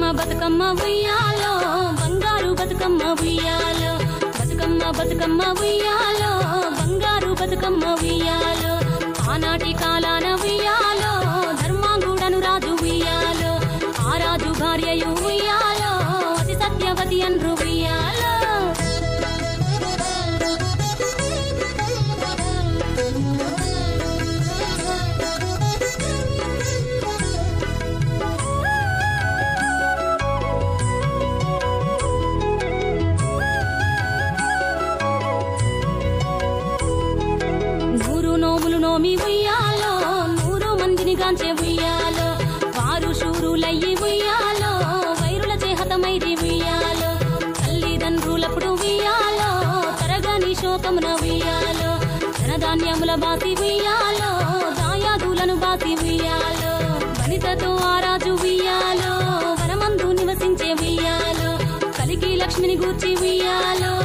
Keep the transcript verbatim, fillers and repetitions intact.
బతుకమ్మ ఉయ్యాలో బంగారు బతుకమ్మ ఉయ్యాలో బతుకమ్మ బతుకమ్మ ఉయ్యాలో బంగారు బతుకమ్మ ఉయ్యాలో ఆనాటి కాలాన ఉయ్యాలో ధర్మాంగుడను రాజు ఉయ్యాలో ఆ రాజు భార్యయు ఉయ్యాలో అతి సత్యవతి అన్రు ఉయ్యాలో నోమి ఉయ్యాలో నూరు మందిని గాంచే ఉయ్యాలో వారు శూరులయ్యి ఉయ్యాలో వైరుల చేహతమైది ఉయ్యాలో తల్లిదండ్రులప్పుడు ఉయ్యాలో తరగని శోకమున ఉయ్యాలో ధనధాన్యముల బాసి ఉయ్యాలో దాయాదులను బాసి ఉయ్యాలో వనితతో ఆరాజు ఉయ్యాలో వనమందు నివసించే ఉయ్యాలో కలికి లక్ష్మిని గూర్చి ఉయ్యాలో